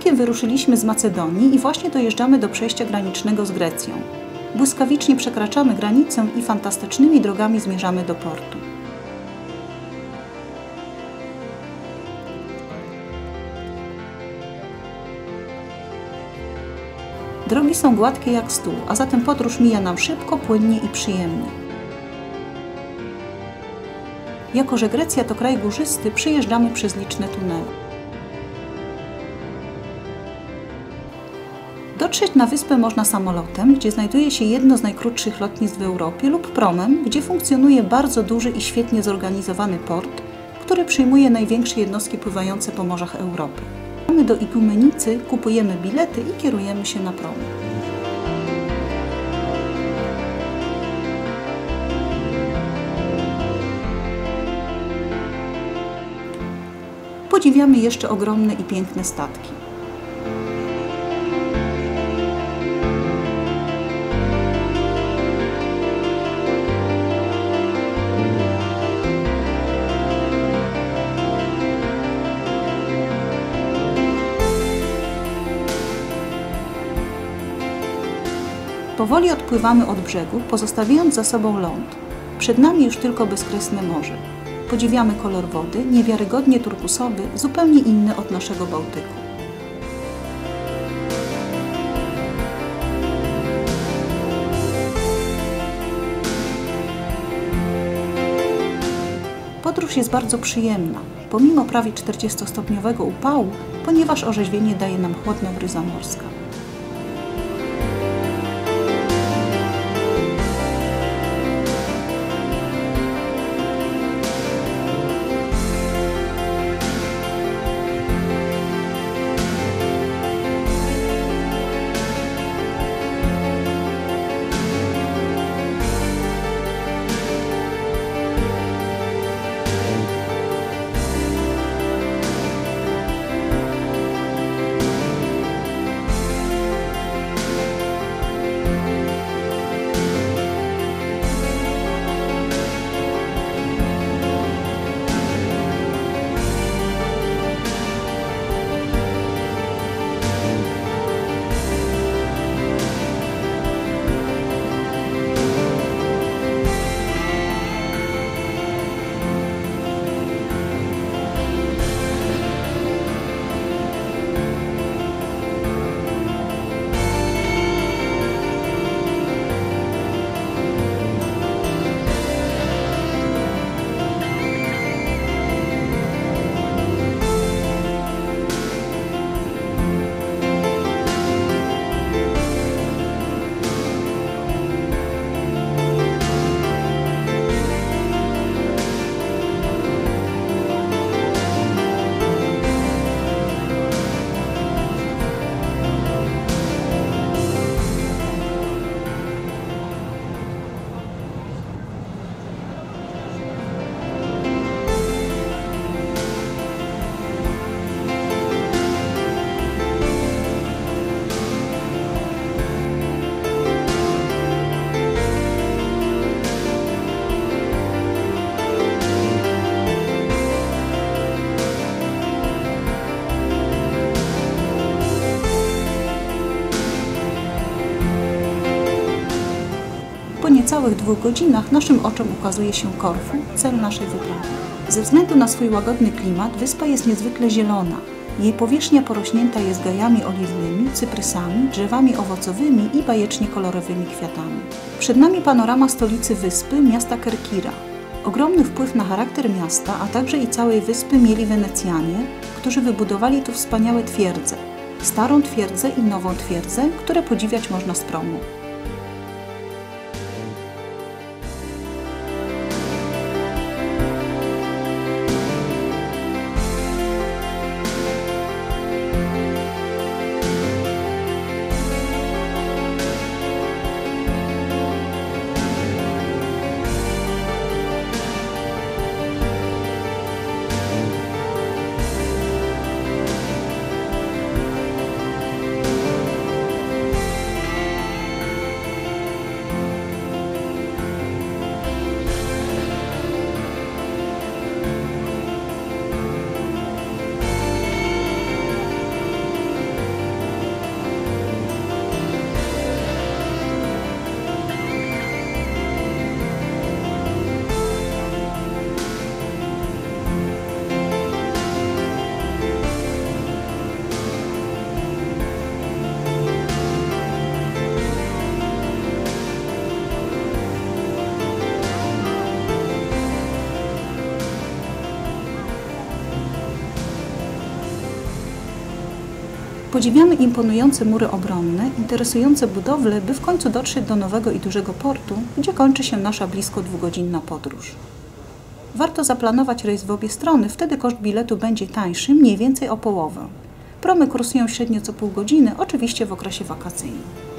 Statkiem wyruszyliśmy z Macedonii i właśnie dojeżdżamy do przejścia granicznego z Grecją. Błyskawicznie przekraczamy granicę i fantastycznymi drogami zmierzamy do portu. Drogi są gładkie jak stół, a zatem podróż mija nam szybko, płynnie i przyjemnie. Jako że Grecja to kraj górzysty, przejeżdżamy przez liczne tunele. Dotrzeć na wyspę można samolotem, gdzie znajduje się jedno z najkrótszych lotnisk w Europie, lub promem, gdzie funkcjonuje bardzo duży i świetnie zorganizowany port, który przyjmuje największe jednostki pływające po morzach Europy. Mamy do Igumenicy, kupujemy bilety i kierujemy się na prom. Podziwiamy jeszcze ogromne i piękne statki. Powoli odpływamy od brzegu, pozostawiając za sobą ląd. Przed nami już tylko bezkresne morze. Podziwiamy kolor wody, niewiarygodnie turkusowy, zupełnie inny od naszego Bałtyku. Podróż jest bardzo przyjemna, pomimo prawie 40-stopniowego upału, ponieważ orzeźwienie daje nam chłodna bryza morska. Po niecałych 2 godzinach naszym oczom ukazuje się Korfu, cel naszej wyprawy. Ze względu na swój łagodny klimat wyspa jest niezwykle zielona. Jej powierzchnia porośnięta jest gajami oliwnymi, cyprysami, drzewami owocowymi i bajecznie kolorowymi kwiatami. Przed nami panorama stolicy wyspy, miasta Kerkira. Ogromny wpływ na charakter miasta, a także i całej wyspy mieli Wenecjanie, którzy wybudowali tu wspaniałe twierdze. Starą twierdzę i nową twierdzę, które podziwiać można z promu. Podziwiamy imponujące mury obronne, interesujące budowle, by w końcu dotrzeć do nowego i dużego portu, gdzie kończy się nasza blisko 2-godzinna podróż. Warto zaplanować rejs w obie strony, wtedy koszt biletu będzie tańszy, mniej więcej o połowę. Promy kursują średnio co pół godziny, oczywiście w okresie wakacyjnym.